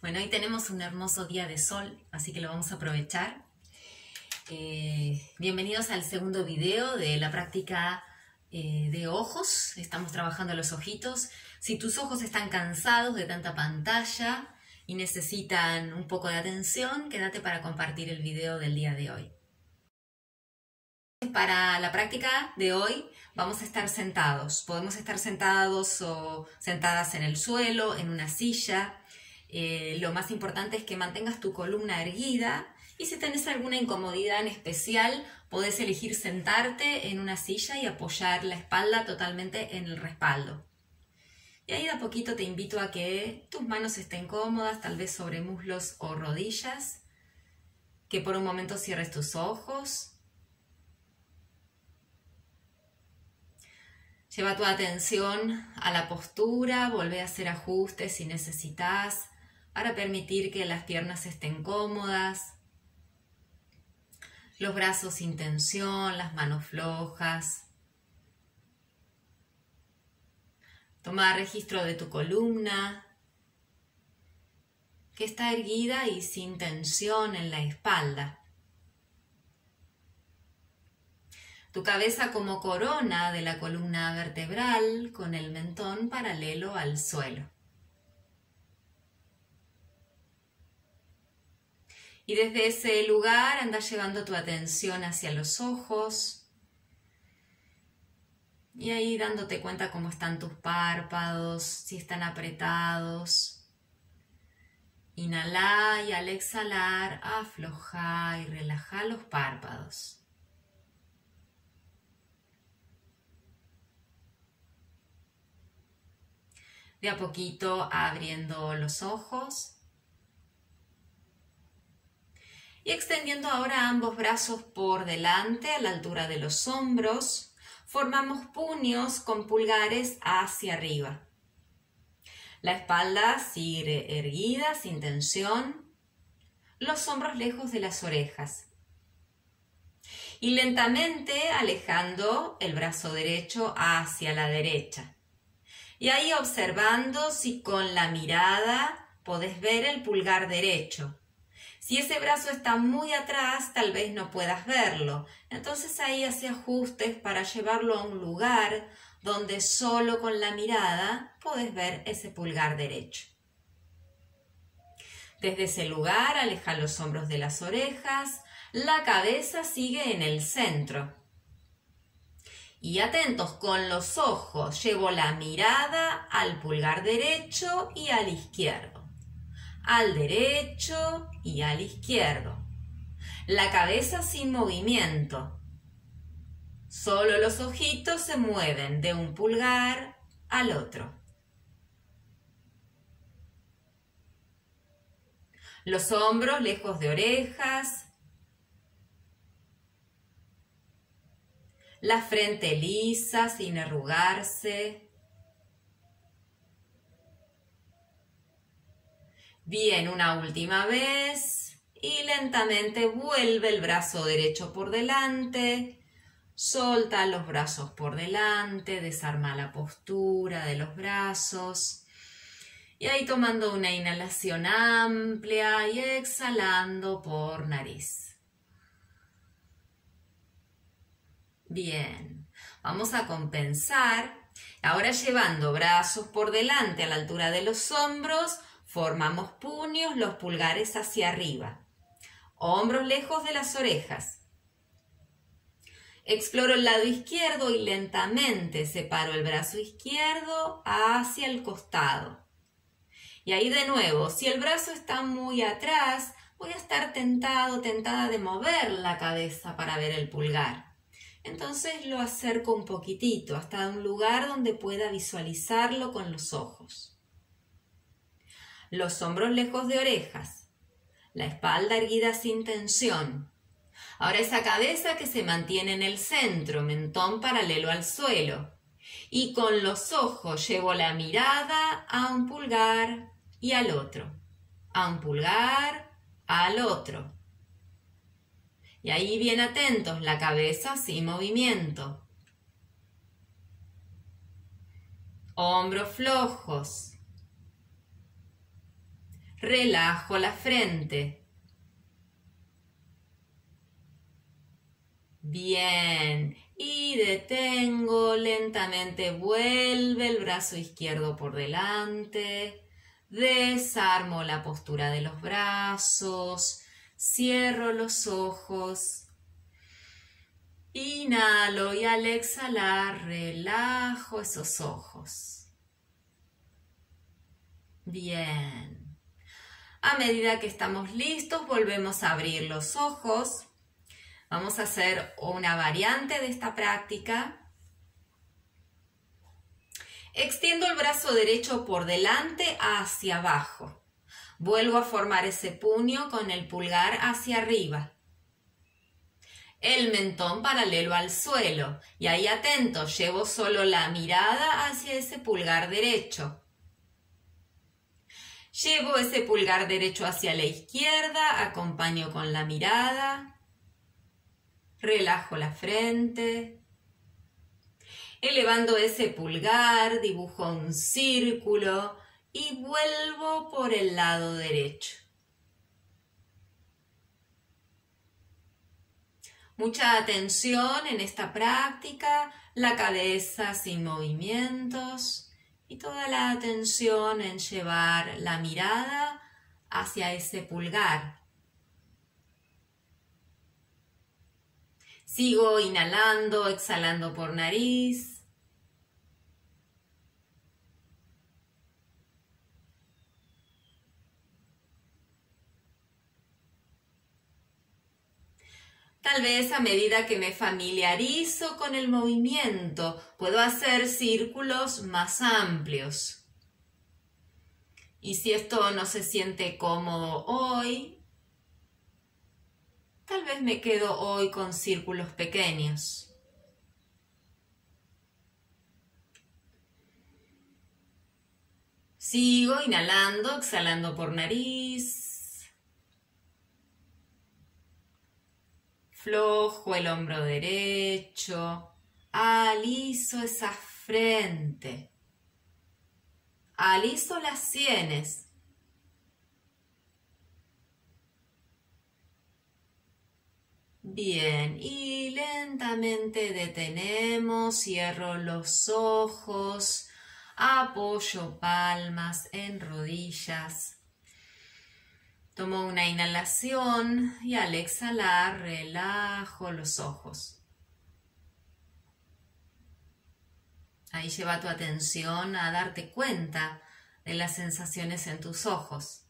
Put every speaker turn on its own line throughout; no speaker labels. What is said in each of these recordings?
Bueno, hoy tenemos un hermoso día de sol, así que lo vamos a aprovechar. Bienvenidos al segundo video de la práctica de ojos. Estamos trabajando los ojitos. Si tus ojos están cansados de tanta pantalla y necesitan un poco de atención, quédate para compartir el video del día de hoy. Para la práctica de hoy vamos a estar sentados. Podemos estar sentados o sentadas en el suelo, en una silla. Lo más importante es que mantengas tu columna erguida y si tenés alguna incomodidad en especial, podés elegir sentarte en una silla y apoyar la espalda totalmente en el respaldo. Y ahí de a poquito te invito a que tus manos estén cómodas, tal vez sobre muslos o rodillas, que por un momento cierres tus ojos. Lleva tu atención a la postura, volvé a hacer ajustes si necesitas para permitir que las piernas estén cómodas, los brazos sin tensión, las manos flojas. Toma registro de tu columna, que está erguida y sin tensión en la espalda. Tu cabeza como corona de la columna vertebral con el mentón paralelo al suelo. Y desde ese lugar anda llevando tu atención hacia los ojos. Y ahí dándote cuenta cómo están tus párpados, si están apretados. Inhala y al exhalar afloja y relaja los párpados. De a poquito abriendo los ojos. Y extendiendo ahora ambos brazos por delante a la altura de los hombros, formamos puños con pulgares hacia arriba. La espalda sigue erguida, sin tensión, los hombros lejos de las orejas. Y lentamente alejando el brazo derecho hacia la derecha. Y ahí observando si con la mirada podés ver el pulgar derecho. Si ese brazo está muy atrás, tal vez no puedas verlo. Entonces ahí hace ajustes para llevarlo a un lugar donde solo con la mirada podés ver ese pulgar derecho. Desde ese lugar aleja los hombros de las orejas, la cabeza sigue en el centro. Y atentos con los ojos, llevo la mirada al pulgar derecho y al izquierdo. Al derecho y al izquierdo. La cabeza sin movimiento. Solo los ojitos se mueven de un pulgar al otro. Los hombros lejos de orejas. La frente lisa sin arrugarse. Bien, una última vez y lentamente vuelve el brazo derecho por delante, solta los brazos por delante, desarma la postura de los brazos y ahí tomando una inhalación amplia y exhalando por nariz. Bien, vamos a compensar, ahora llevando brazos por delante a la altura de los hombros. Formamos puños, los pulgares hacia arriba. Hombros lejos de las orejas. Exploro el lado izquierdo y lentamente separo el brazo izquierdo hacia el costado. Y ahí de nuevo, si el brazo está muy atrás, voy a estar tentada de mover la cabeza para ver el pulgar. Entonces lo acerco un poquitito hasta un lugar donde pueda visualizarlo con los ojos. Los hombros lejos de orejas, la espalda erguida sin tensión. Ahora esa cabeza que se mantiene en el centro, mentón paralelo al suelo. Y con los ojos llevo la mirada a un pulgar y al otro. A un pulgar, al otro. Y ahí bien atentos, la cabeza sin movimiento. Hombros flojos. Relajo la frente. Bien. Y detengo, lentamente vuelve el brazo izquierdo por delante. Desarmo la postura de los brazos. Cierro los ojos. Inhalo y al exhalar relajo esos ojos. Bien. A medida que estamos listos, volvemos a abrir los ojos. Vamos a hacer una variante de esta práctica. Extiendo el brazo derecho por delante hacia abajo. Vuelvo a formar ese puño con el pulgar hacia arriba. El mentón paralelo al suelo. Y ahí atento, llevo solo la mirada hacia ese pulgar derecho. Llevo ese pulgar derecho hacia la izquierda, acompaño con la mirada. Relajo la frente. Elevando ese pulgar, dibujo un círculo y vuelvo por el lado derecho. Mucha atención en esta práctica, la cabeza sin movimientos y toda la atención en llevar la mirada hacia ese pulgar. Sigo inhalando, exhalando por nariz. Tal vez a medida que me familiarizo con el movimiento, puedo hacer círculos más amplios. Y si esto no se siente cómodo hoy, tal vez me quedo hoy con círculos pequeños. Sigo inhalando, exhalando por nariz. Flojo el hombro derecho. Aliso esa frente. Aliso las sienes. Bien, y lentamente detenemos, cierro los ojos, apoyo palmas en rodillas. Tomo una inhalación y al exhalar relajo los ojos. Ahí lleva tu atención a darte cuenta de las sensaciones en tus ojos.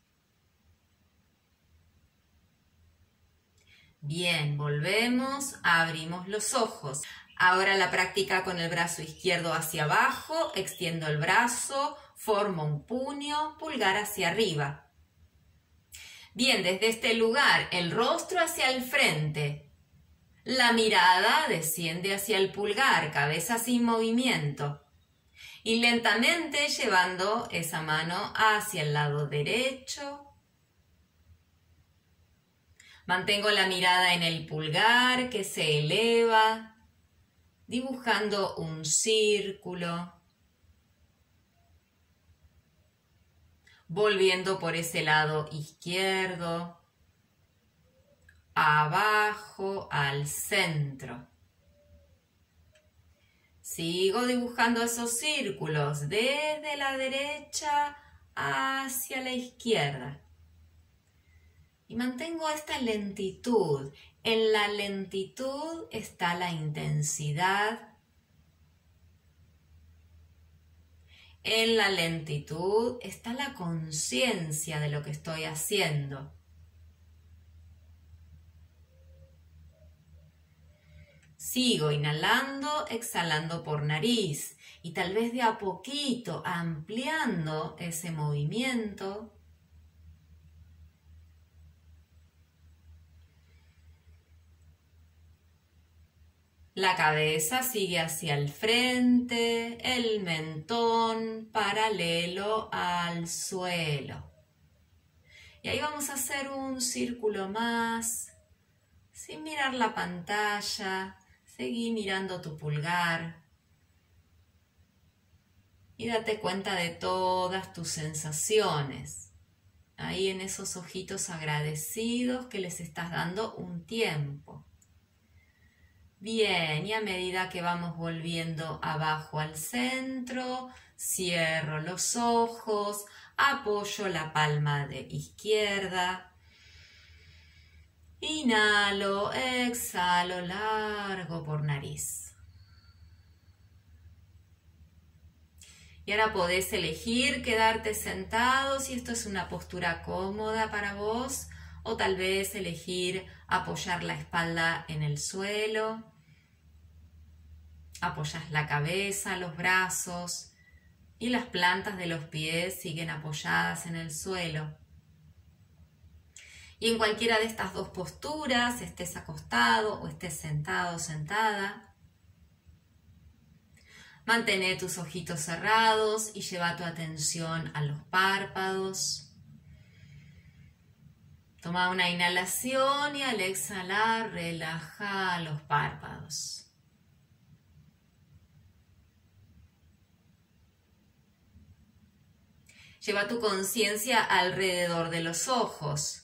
Bien, volvemos, abrimos los ojos. Ahora la práctica con el brazo izquierdo hacia abajo, extiendo el brazo, formo un puño, pulgar hacia arriba. Bien, desde este lugar, el rostro hacia el frente. La mirada desciende hacia el pulgar, cabeza sin movimiento. Y lentamente llevando esa mano hacia el lado derecho. Mantengo la mirada en el pulgar que se eleva, dibujando un círculo. Volviendo por ese lado izquierdo, abajo al centro. Sigo dibujando esos círculos desde la derecha hacia la izquierda. Y mantengo esta lentitud. En la lentitud está la intensidad. En la lentitud está la conciencia de lo que estoy haciendo. Sigo inhalando, exhalando por nariz y tal vez de a poquito ampliando ese movimiento. La cabeza sigue hacia el frente, el mentón paralelo al suelo. Y ahí vamos a hacer un círculo más, sin mirar la pantalla, seguí mirando tu pulgar. Y date cuenta de todas tus sensaciones. ahí en esos ojitos agradecidos que les estás dando un tiempo. Bien, y a medida que vamos volviendo abajo al centro, cierro los ojos, apoyo la palma de izquierda. Inhalo, exhalo, largo por nariz. Y ahora podés elegir quedarte sentado si esto es una postura cómoda para vos, o tal vez elegir apoyar la espalda en el suelo. Apoyas la cabeza, los brazos y las plantas de los pies siguen apoyadas en el suelo. Y en cualquiera de estas dos posturas, estés acostado o estés sentado o sentada, mantén tus ojitos cerrados y lleva tu atención a los párpados. Toma una inhalación y al exhalar relaja los párpados. Lleva tu conciencia alrededor de los ojos.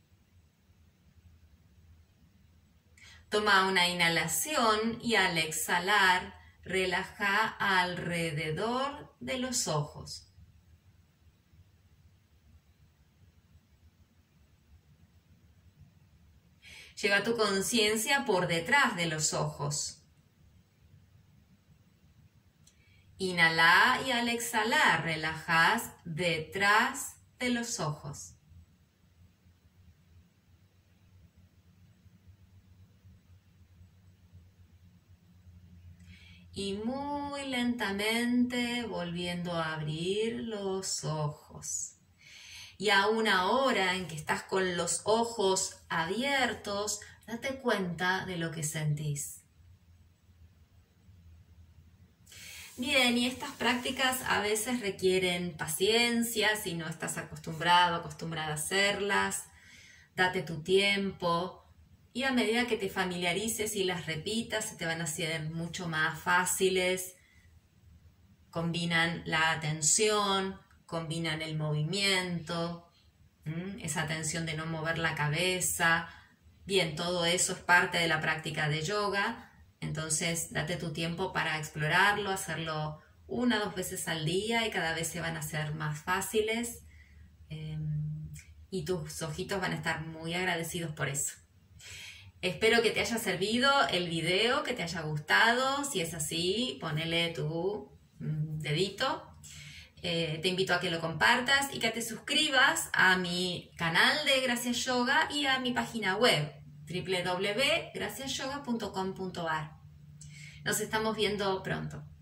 Toma una inhalación y al exhalar, relaja alrededor de los ojos. Lleva tu conciencia por detrás de los ojos. Inhala y al exhalar, relajas detrás de los ojos. Y muy lentamente volviendo a abrir los ojos. Y aún ahora en que estás con los ojos abiertos, date cuenta de lo que sentís. Bien, y estas prácticas a veces requieren paciencia si no estás acostumbrado, acostumbrada a hacerlas. Date tu tiempo. Y a medida que te familiarices y las repitas, se te van a hacer mucho más fáciles. Combinan la atención, combinan el movimiento, esa atención de no mover la cabeza. Bien, todo eso es parte de la práctica de yoga. Entonces, date tu tiempo para explorarlo, hacerlo 1 o 2 veces al día y cada vez se van a hacer más fáciles. Y tus ojitos van a estar muy agradecidos por eso. Espero que te haya servido el video, que te haya gustado. Si es así, ponele tu dedito. Te invito a que lo compartas y que te suscribas a mi canal de Gracias Yoga y a mi página web www.graciasyoga.com.ar. Nos estamos viendo pronto.